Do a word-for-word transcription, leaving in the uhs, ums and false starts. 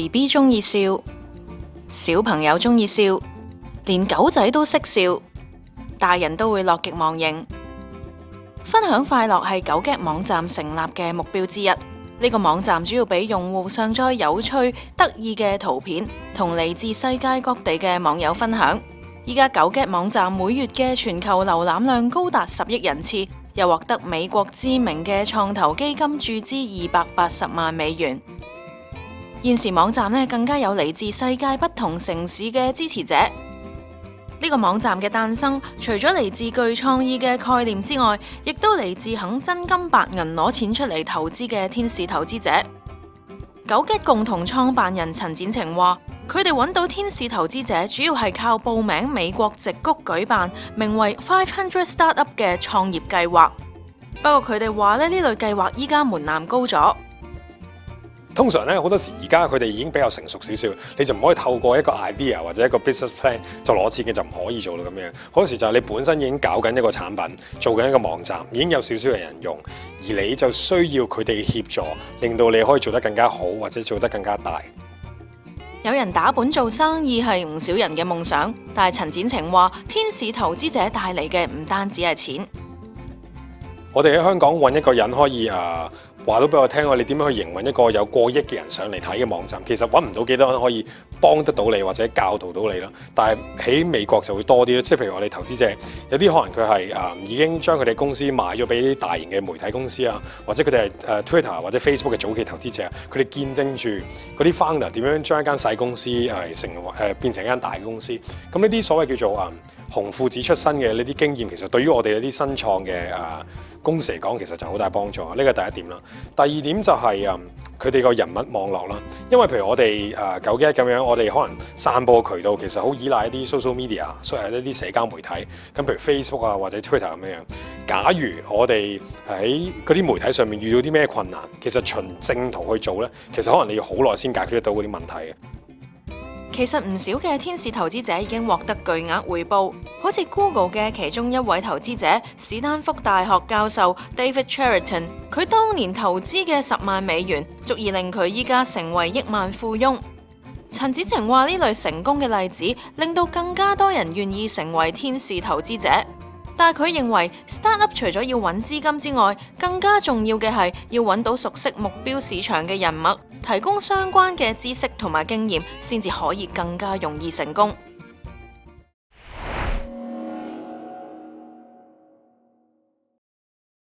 B 中意笑，小朋友中意笑，連狗仔都識笑，大人都會樂極忘形。分享快樂係狗 get 網站成立嘅目標之一。呢個網站主要俾用戶上載有趣得意嘅圖片，同嚟自世界各地嘅網友分享。依家狗 get 網站每月嘅全球瀏覽量高達十億人次，又獲得美國知名嘅創投基金注資二百八十萬美元。現時網站呢更加有嚟自世界不同城市嘅支持者。呢個網站嘅誕生，除咗嚟自具創意嘅概念之外，亦都嚟自肯真金白銀攞錢出嚟投資嘅天使投資者。狗 get 共同創辦人陳展晴話，佢哋揾到天使投資者，主要係靠報名美國矽谷舉辦名為五百 Startup 嘅創業計劃。不過佢哋話咧，呢類計劃依家門檻高咗。 通常咧，好多時而家佢哋已經比較成熟少少，你就唔可以透過一個 idea 或者一個 business plan 就攞錢嘅，就唔可以做到咁樣。好多時就係你本身已經搞緊一個產品，做緊一個網站，已經有少少嘅人用，而你就需要佢哋協助，令到你可以做得更加好，或者做得更加大。 有人打本做生意係唔少人嘅夢想，但係陳展晴話，天使投資者帶嚟嘅唔單止係錢。 我哋喺香港揾一個人可以誒話到俾我聽，我哋點樣去營運一個有過億嘅人上嚟睇嘅網站，其實揾唔到幾多人可以幫得到你或者教導到你咯。但係喺美國就會多啲咯，即係譬如我哋投資者有啲可能佢係誒已經將佢哋公司賣咗俾啲大型嘅媒體公司啊，或者佢哋係誒 Twitter 或者 Facebook 嘅早期投資者，佢哋見證住嗰啲 founder 點樣將一間細公司誒成誒變成一間大公司。咁呢啲所謂叫做誒紅褲子出身嘅呢啲經驗，其實對於我哋一啲新創嘅誒公司嚟講，其實就好大幫助。呢個第一點啦。第二點就係誒佢哋個人物網絡啦。因為譬如我哋誒狗 get 咁樣，我哋可能散播渠道其實好依賴一啲 social media，所以係一啲社交媒體。咁譬如 Facebook 啊或者 Twitter 咁樣。假如我哋喺嗰啲媒體上面遇到啲咩困難，其實循正途去做咧，其實可能你要好耐先解決得到嗰啲問題嘅。 其實唔少嘅天使投資者已經獲得巨額回報，好似 Google 嘅其中一位投資者史丹福大學教授 David Cheriton， 佢當年投資嘅十萬美元，足以令佢依家成為億萬富翁。陳展晴話呢類成功嘅例子，令到更加多人願意成為天使投資者。但係佢認為 startup 除咗要揾資金之外，更加重要嘅係要揾到熟悉目標市場嘅人脈，提供相關嘅知識同埋經驗，先至可以更加容易成功。